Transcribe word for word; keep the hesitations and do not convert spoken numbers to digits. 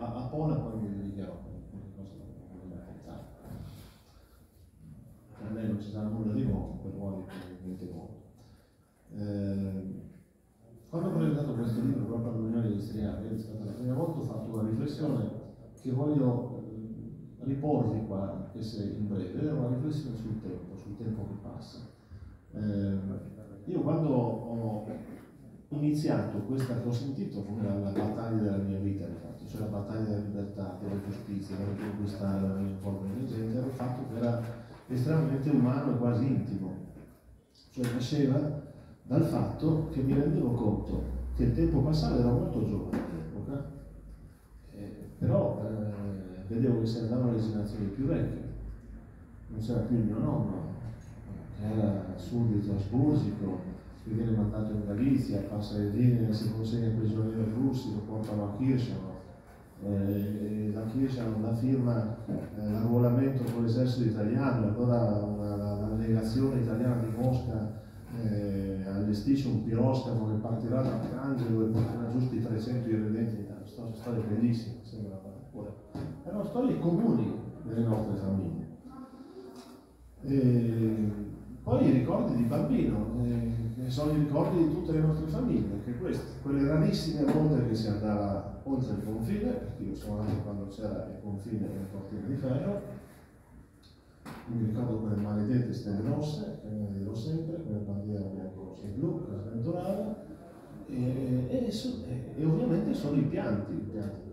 a, a Pola poi mi dedicherò qualche cosa da voglio raccontare. Per me non ci sarà nulla di nuovo, per voi niente nuovo. Eh, quando ho presentato questo libro proprio all'Unione degli Istriani, è stata la prima volta ho fatto una riflessione che voglio eh, riporvi qua, anche se in breve, è una riflessione sul tempo, sul tempo che passa. Eh, io quando ho iniziato questa che ho sentito come la, la battaglia della mia vita, infatti, cioè la battaglia della libertà, della giustizia, della conquistare la mia forma di gente, era un fatto che era estremamente umano e quasi intimo, cioè nasceva dal fatto che mi rendevo conto che il tempo passava, ero molto giovane all'epoca, eh, però eh, vedevo che si andavano le generazioni più vecchie, non c'era più il mio nonno, che era suddito asburgico, che viene mandato in Galizia, passa le linee, si consegna ai prigionieri russi, lo portano a Kirchner, eh, la Kirchner la firma eh, l'arruolamento con l'esercito italiano, allora una, la, la delegazione italiana di Mosca eh, allestisce un piroscafo che partirà da Arcangelo e porterà giusti trecento irredenti in Italia. Storie, storie bellissime, sembra pure. Erano storie comuni delle nostre famiglie. E poi i ricordi di bambino, eh, sono i ricordi di tutte le nostre famiglie, anche queste, quelle rarissime volte che si andava oltre il confine, perché io sono nato quando c'era il confine e le cortine di ferro. Mi ricordo quelle maledette stelle rosse, che ne vedevo sempre, quella bandiera bianco, rosso e blu che sventolava, e, e, e, e ovviamente sono i pianti, i pianti